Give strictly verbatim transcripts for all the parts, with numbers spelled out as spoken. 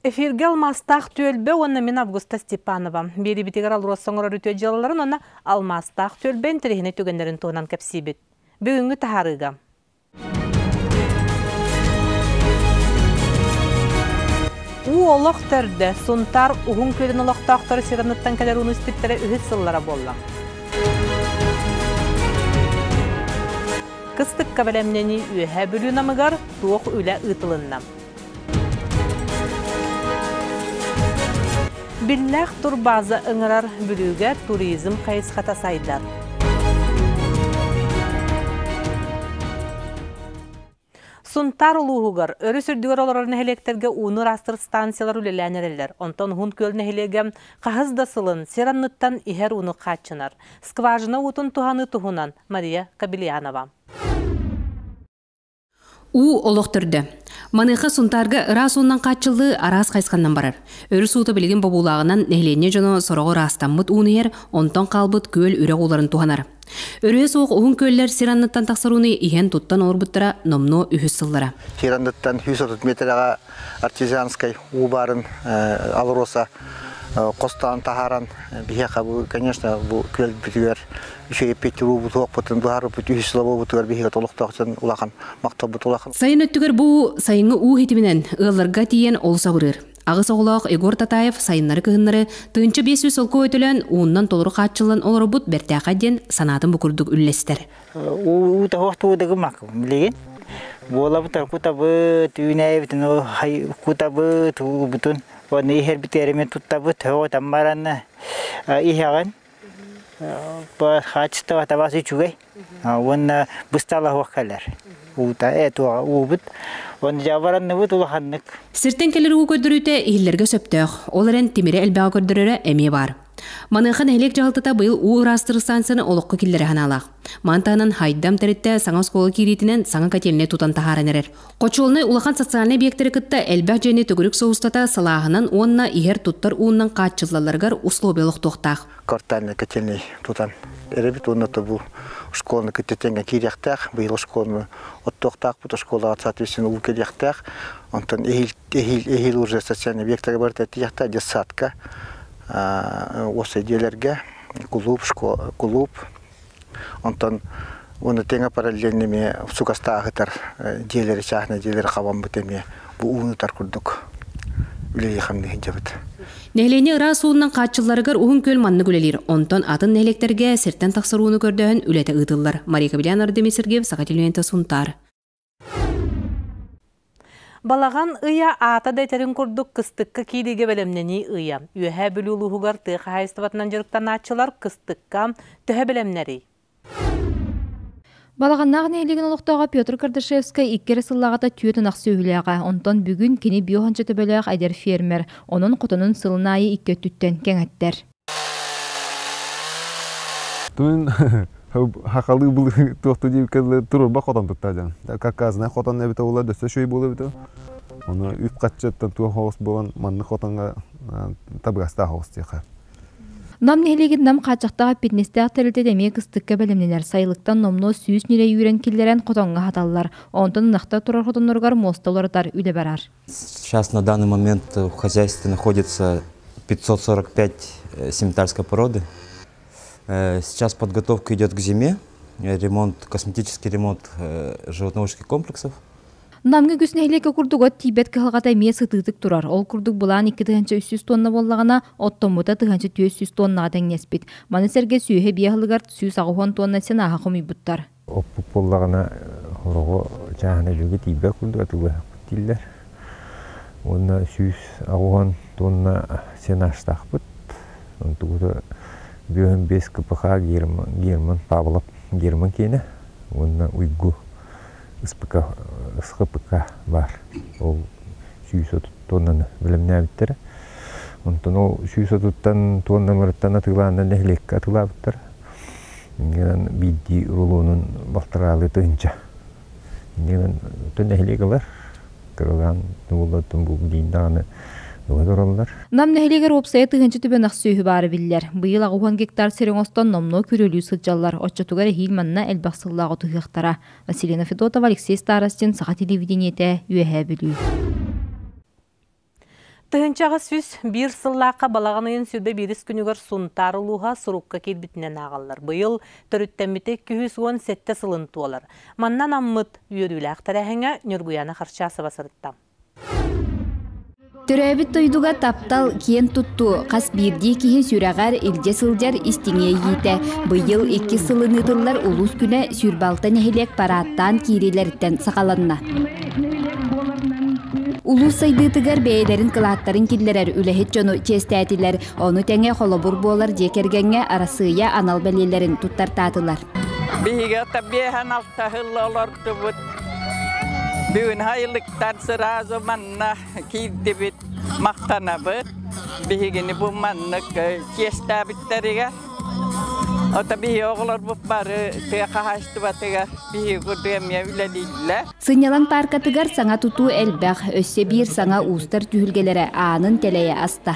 Эфирге алмастақ төлбе, оны мен Августа Степанова. Бері бітігер алура соңырар өте жалыларын, оны алмастақ төлбен тірехіне төгендерін туғынан кәпсейбет. Бүгінгі тахарыға. У олық түрді, сұнтар ұғын көлін олықтақтары сираныттан кәлер университеттері үхіт сыллара болла. Кыстық кабелемнені үйе бүлі намығар туық үлі ұтылынна. Биллах турбаза ыңырар бүліге туризм қайысқата сайдар. Сұнтар ұлуғығыр, өрі сүрдігер оларын әлектерге уыныр астыр станциялар үлеләнерелер. Онтан ғын көлін әлеге қағызда сылын, серанныттан ихер уны қатшынар. Скважына ұтын туғаны туғынан Мария Кабелянова. У олықтырды. Маныға сұнтарға расуыннан қатшылы арас қайсқаннан барар. Өрі суыты білген бабулағынан нәхлене жоны сұрағы растаммыт уынығер, онтан қалбыт көл үрі оларын туғанар. Өрі соқ ұғын көллер сиранныттан тақсыруыны иген тұттан орбыттыра номно үхіс сыллара. Сиранныттан жүз отыз метрға артезианскай у барын алыроса қостан тахаран бихе қабы, конечно, бұл көл бітігер еще и петеру бұтуақ бұтын бұхары бұты үхісілі бұтығар бихе толықтағын ұлақан, мақтау бұты ұлақан. Сайын өттігер бұл сайынғы у хетіменен ұлларға тиен олса бұрыр. Ағыс оғылақ Егор Татаев сайынлары кығынлары тұғынчы бес жүз олқы өтілін уыннан толыры қатшылын олары бұт бәртәқа ден санатын бұқырдық үллестер. Уыта хоқты ұдығы мақы, білеген. Бола бұта құтабы, түйінәй бітін, құтабы, тұғы бұтын. Оны ихер бітерімен тұттабы, тұғы тамбаранны ихаған. Хачыста ватабасы чугай. Оны бұстала хоққалар. Уыта әтуға уыбыт. Оны жабаранны бұт ұлақаннық. Сіртен келер ұғы көдіріуті ихілерге сөптіғ. Оларын темірі әлбәға көдірірі әме бар. Манықын әлек жағылтыта бұйыл ұғы растыры станцияны олыққы келдері ғаналақ. Мантағынан хайдам тәрітті саңа сколы керетінен саңа кәтеліне тұтан тахаран әрер. Қочуылны ұлақан социальный объекттері күтті әлбәқ және төгірік соғыстата салағынан онына ихер тұттар уыннан қатшылаларғар условиялық тоқтақ. Квартальный кәтеліне тұтан әребет, онаты бұл школаны күттетенген керектәқ, бұйыл школаны оттоқтақ, бұты школаға соответственно ұл керектәқ. Онтан эхил уже социальный объекттері бар тәтті десатка. Осы делерге клуб, клуб. Онтан оны теңе параллельными сукастағытар делері чахна делері қабан бұтеме бұл уынытар күрдік. Үлі еқамды жабыт. Нәхлене ыра суыннан қатшыларығыр ұғын көл манны көлелер. Онтан атын нәхлектерге сірттен тақсыруыны көрдіғін үлеті ұтылар. Мария Кабелянова, Демис Сергеев, Сақатилуенті Сұнтар. Балаған ұя ата дәйтерін күрдік кыстыққа кейдеге бәлемнені ұя. Үйе білі ұлығығар тұйқа хайыстыватынан жырықтан атшылар кыстыққа түхе бәлемнері. Балағаннағын әйлеген олықтаға Петр Кардашевскай иккері сыллағата түйетін ақсы өйліға. Онтан бүгін кені биоханчы төбеліғ әдер фермер. Оның құтының сылына айы икке түттен кәңәттер. Хақалы бұл тоқты дейіп тұрыр ба қотан тұтта жан. Каказына қотан әбіті олар дөсі шөй болы біті. Оны үп қатшаттан туа хоғыс болған манны қотанға табғаста хоғыс дейқа. Нам нәхелеген нам қатшақтаға петнестіғ тәрілді дәме кыстыққа бәлемнелер. Сайылықтан номно сүйіс нере үйрен келдерен қотанға хаталылар. Онтан нақта тұрар қотанларғар мосталардар үлі барар. Сейчас на данный момент в хозяйстве находится пятьсот сорок пять семитарской породы. Сейчас подготовка идет к зиме, ремонт, косметический ремонт животноводческих комплексов. Намғы күсін әйлекі күрдіғат тибет кіғалғата мие сытытық тұрар. Ол күрдік бұлан екі тұғанчы үш жүз тонна болағына, оттомыта тұғанчы төрт жүз тонна тәңнеспет. Манысерге сүйе бияғылығар сүйіз ағуған тонна сен аға құмай бұттар. Оппық болағына ұрығы жағына жүге тибет күрдіғат ұлы бұттилер. Оны сүйіз ағуған тонна сен аштақ бұт. Бүйін бес кіпіға герман пабылып герман кейіне, онына ұйгу ұсқы піқа бар. Ол сүйіс отыт тоннаны білімне әбіттері. Онтан ол сүйіс отыттан тонна мұрыттан атылағында нәхлекке атылабыттыр. Ингенен бидді рулуының бақтыралы тұғынша. Ингенен өтін нәхлекелер кірілған нұғылатын бұл дейіндағаны Нам нәхелегер опсая тыгынчы түбен ақсүйі бары білдер. Бұйыл ағуған гектар серен остан номно көрелі сылжалар. Отчатугар хилманна әлбақсыллағы тұғықтара. Василина Федотова, Алексей Старостин, Саға телевидениеті, үйе білі. Тыһынчаға сүз бир сыллаққа балағанайын сүрбе беріс күнігер сунтар ұлуға сұрыққа келбітінен ағалар. Бұйыл түріттәміті екі жүз он сетте сылын туалар. Маннан аммыт үйерілі ақтарахыңа нүргуяны қарчасы басырыттам. Түрәбіт тойдуға таптал кен тутту. Қас бірді кейі сүрағар илде сылжар истиңе ейті. Бұйыл екі сылынытылар ұлыс күні сүрбалтан әхелек параттан кейрелерден сақаланна. Улус сайдытыгар бәйлерін кылаттарын киллерер үләхет жону честәтилер. Оны тәңе холобур болар жекергенге арасыя анал бәлелерін туттартатылар. Биге табихан алтахылла оларды бұд. Бүгін хайлықтан сыразы манна кейдебет мақтана бұд. Бигені бұл маннық честәбіттеріге. Ота бихи оғылар бұп бары тыға қағашты батыға бихи күрдігеме үләлейлі. Сынялан паркатыгар саңа туту әлбәқ өссе бір саңа ұстар түйілгелері анын тәләйе аста.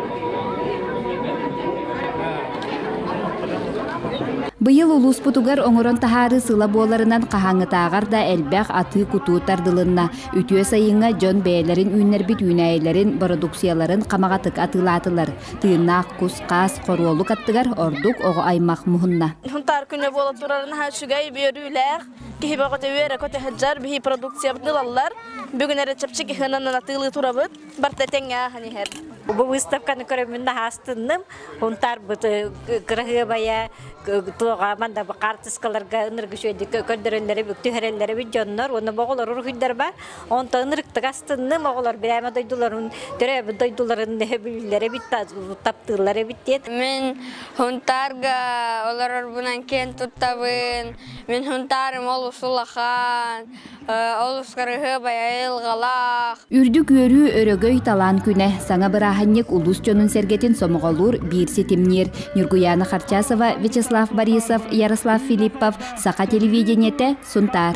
Бұйыл улус путугар оңырон тахары сыла боларынан қағаңытағар да әлбәқ аты куту тардылынна. Үтіе сайыңа жон бәйлерін үйнербит үйнәйлерін продукцияларын қамағатык атылатылар. Тыынақ, құс, қас, қоролу каттыгар ордук оғы аймақ мұхынна. Хунтар күні болы тұрарын хашугай берілер. Кихи бағыты өйері көте хаджар бихи продукция бұтылалар. Бүгін әрі чапчыки хынанын атылы тұрабыт. Барта тәңе ханихер. Бұл выставканы көрімінді хастынным. Хунтар бұты кіргі бая туға манда бұл қартысқаларға ұнырғы шөйді көрдірілері бүкті әрелері бүт жоннар. Оны бағылар ұрғыдар ба. Онта ұнырықтық астынным оғылар бір әмі дойдуларын, түрәбі дойдуларын білілері бүт таптылары бүттет. Мен хунтарға олар орбынан кен тұттабын. Мен хунтарым ол ұсулақан. Олускарығы бая елғалақ. Үрдік өрі өрігөй талан күне саңа бұраханнек улус жонын сәргетін сомығалур бір сетімнер. Нұргуяна Харчасова, Вячеслав Борисов, Ярослав Филиппов, Сақа телевидениеті, Сунтар.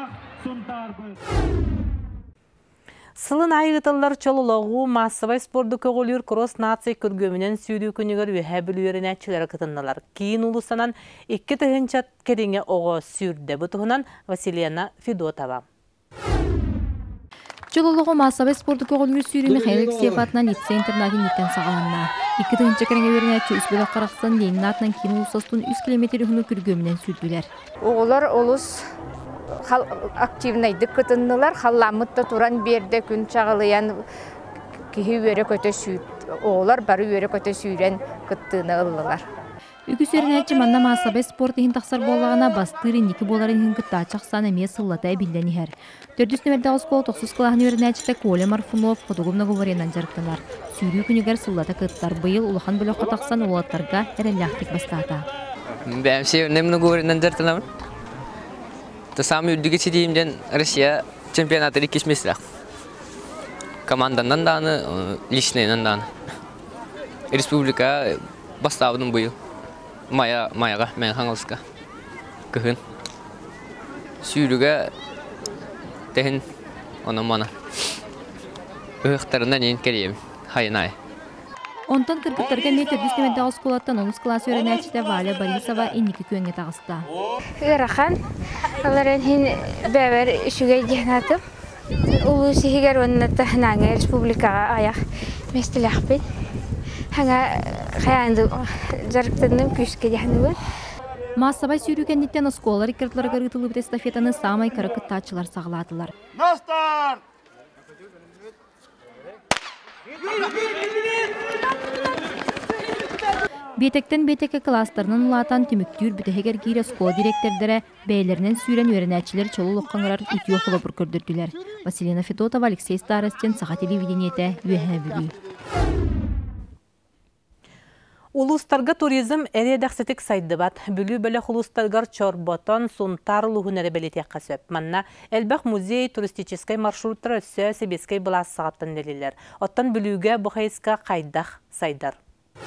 Сылын айғытылар чолылығы массовай спорды көғілер кросс наций көргөмінен сүйді күнігер өйә білуерін әтчілері кытынналар. Кейін ұлысанан екі тұхынчат кереңе оғы сүйірді бұтығынан Василияна Федотова. Чололығы массовай спорды көғілер сүйірі Михаил Алексеев атынан лицей интернатын еттен сағаланна. Екі тұхынча кереңе өрін әтчі үс бөлі қарақсан Ленин атынан кейін ұлысастың үс километр хүні көргөмінен сүйділер. Оғылар олыс активнайдык кытыннылар, халламытта туран берде күн чағылыян кихи өре көте сүйт. Оғылар бары өре көте сүйрен кыттыны ыллылар. Үгіс өрінәтчі манна массабай спорт ең тақсар болағына бастырын екі боларын ең күтті ачақсан әме сыллата әбілден ехер. Төрдіс нөмерді қол тоқсыз қылағын өрінәтчіті Коля Марфунов қодығымна ғываренан жарықтылар. Сүйрі күнігер сыллата кыттар бұйыл ұлақан бөліққа тақсан олаттарға әрәліқтік бастата. Бәмсе өнемні ғываренан жарықтыламын. Самый удивительный сидимден Россия чемпионата Лиги Смеслях. Командандан даны, личныйнан даны. Республика бастауының бұйыл. Мая, маяға, мен хаңылысқа. Күхін. Сүйріге тәхін оның мана. Үхіқтарынан ең керейім. Хайынай. Онтан кыргыттарга метр дүстемедді аускулаттан олыс класс өрінәчті Валя Борисова инники көнге тағысты. Ырахан, аларын хин бәбір үшіге дегенатым. Улу сихигер оннатта ханаңа республикаға аяқ местіләқ бен. Хаңа қаянды жарықтырным күшке дегенуі. Массабай сүйрюкенниттен осколар икертларға рытылып эстафетаны самай каракыт тачылар сағыладылар. Настар! Бетектен бетеке класстарынан улатан түміктүр бүтәхегер кейре скол директордары бәйлерінен сүйрен өрінәтчілер чолу лоққаңырар үтіе құлы бір көрдірділер. Василина Федотова, Алексей Старостин, Сақа телевидениеті, Үйәхіне бүлі. Улустарга туризм эредәксетик сайды бат. Бүлі бөлі улустаргар чорботон сунтар луғынары бәлетек қасөп. Манна әлбәқ музей туристическай маршруттары өссө себескай бұлас сағаттан делілер. Оттан бүліге бұқайысқа қайдақ сайдар.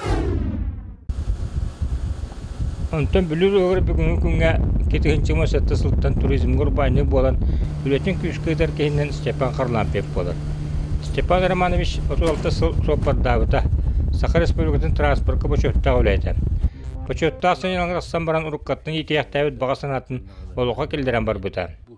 Онтан бүлір оғыр бүгінгі күнге кетігінші масатты сылттан туризм ғұрбайны болан үлетін күшкөйдер кейінен Степан Харлампев болар. Степан Романович отыз алты сыл сопардавыта Саха Республикатын транспортқа бөчетті ғылайды. Бөчетті асынын аңырастан баран ұрыққаттың етияқтайыт баға санатын олуға келдерен бар бұта.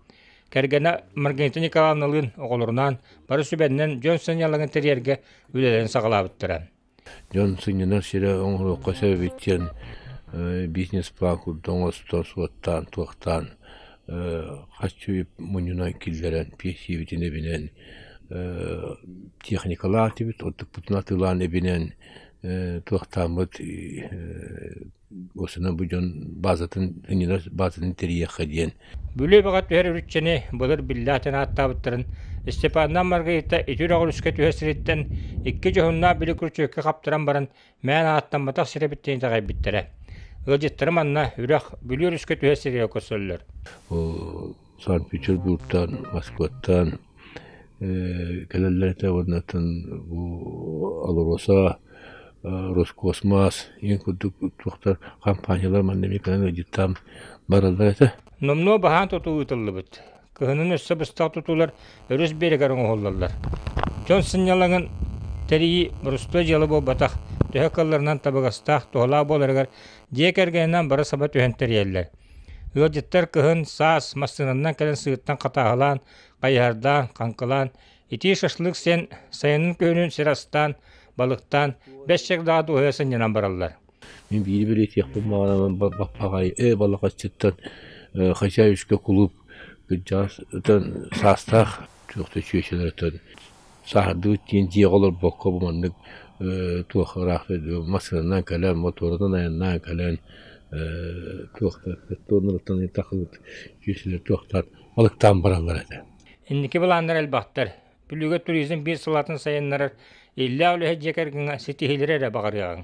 Кергена Маргарита Николаевналын оголорунан бары сүбеннен Джонсон ялагын терьерге үлелен сагалабыттыра. Джонсоннар сире оңлоққа себептен бизнес-план курдон остосуаттан туақтан хачуип мунюна киллерен песивитин эбинен техникалар тибит оттук путнатылан эбинен туақтамыт осына бұжон базатын базатын терияққа дейін. Бүлі бағат үйер үрітчені бұлыр биллатын аттабыттырын Степаннан Маргарита итүр оғылысқа түйесіреттен икки жоғынна білі күрчөкке қаптыран барын мән аттан батақ сиребіттен тағай біттірі. Ғылжеттірім анна үрақ бүлі өрісқа түйесірге көсөлілер. Санкт-Петербургтан, Москваттан кәлелерді орнатын Алороса, Роскосмос, ең күрдік тұқтар компаниялар мандемеканын өдеттам баралдар әті. Номно баған тұту ұтылы бұд. Кығының өссі бұстақ тұтулар өріс берегарын оғылдалар. Джонсон ялаңын тәрейі бұрысты жалы бол батақ түйекаларынан табығастақ тұғыла боларығар декергенінен бары саба түйентер елілер. Ғылжеттер кығын саас масынынан кәлін сығыттан қатағылан, қайардан, қанқылан, ити шашлық сен сайының күйінің сирастан, балықтан, бәс шек дағады ойасын енан баралар. Мен бейді бір етек болмағанамын бақпағай, ә балақ астеттен хозяюшка клуб, жастан састақ, жоқты шүйешелерден. Сағырды өткен деғалар боққа бұмандық туақырақты, масынынан кәлін, моторынан аянынан кәлін, туақтар, тонырықтан тақылып шүйешелер туақтар, балықтан баралар әді. Инники бұландар әлбақтар, бүлігі туризм бір сылатын сайынларыр, Иллә үліхе жекергіңі сетихилері әрі бағарияғын.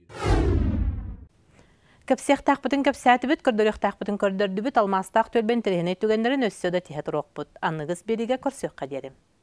Кәпсеқ тақпытын кәпсәті бүт, көрдірек тақпытын көрдірді бүт, алмастақ төлбен тірхіне түгендерін өссөді тихет роқ бұт. Анығыз беріге көрсеқ қадерім.